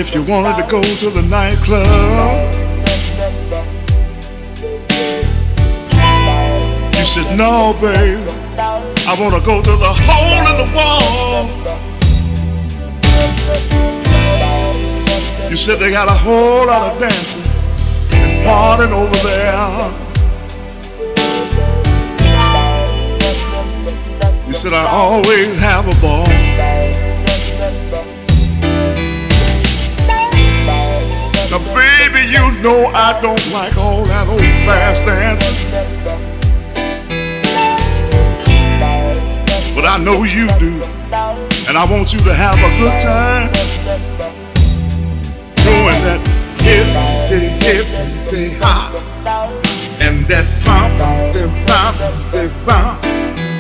if you wanted to go to the nightclub. You said, no, baby, I want to go to the hole in the wall. You said they got a whole lot of dancing and partying over there. You said I always have a ball. Now baby, you know I don't like all that old fast dancing, but I know you do, and I want you to have a good time doing that hip, hop, and that bump, bump.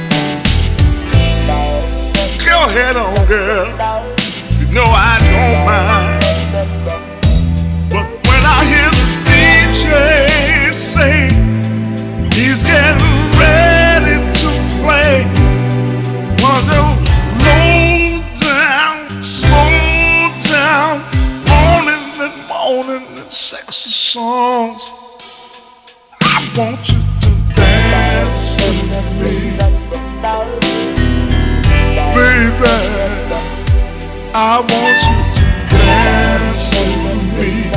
Go ahead on, girl, you know I don't mind. But when I hear the DJ say he's getting ready to play one of those low down, slow down, morning and sexy songs, I want you to dance with me, baby. I want you to dance with me.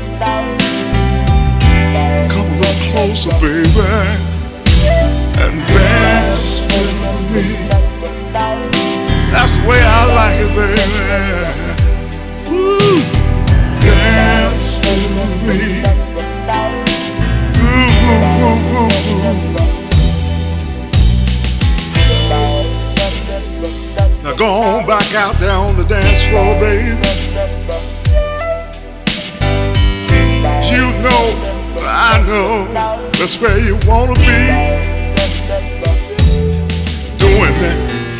Come a little closer, baby, and dance with me. That's the way I like it, baby. Woo! Dance with me. Ooh, ooh, ooh, ooh, ooh. Now go on back out there on the dance floor, baby. You know, I know, that's where you wanna be. Doing that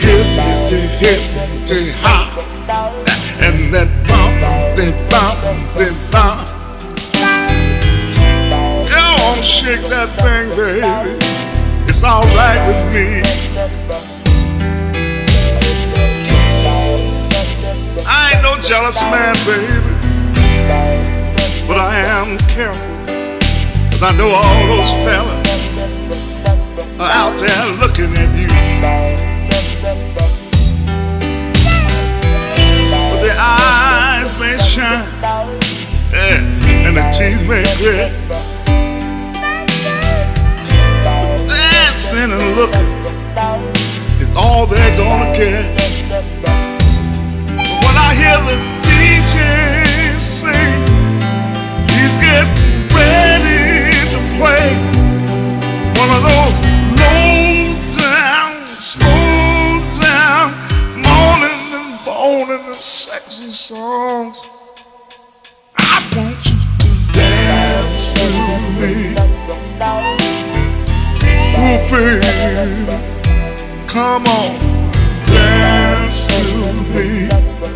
hip, hop, and that bump, bump. Go on, shake that thing, baby. It's alright with me. I ain't no jealous man, baby, but I am careful, 'cause I know all those fellas are out there looking at you. But their eyes may shine, yeah, and their teeth may grit. But dancing and looking is all they're gonna get. But when I hear the DJ sing, he's getting ready to play one of those low down, slow down, morning and sexy songs. I want you to dance with me. Ooh, baby, come on, dance with me.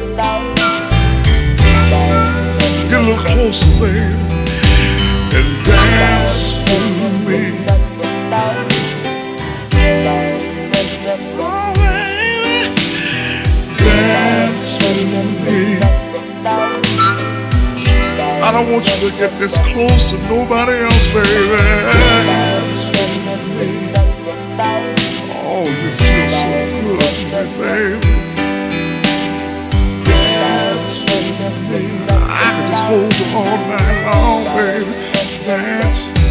Get a little closer, baby, and dance with me. Oh, baby, dance with me. I don't want you to get this close to nobody else, baby. Dance with me. Oh, you feel so good to me, baby. Dance with me. I could just hold you all night long, baby. Dance.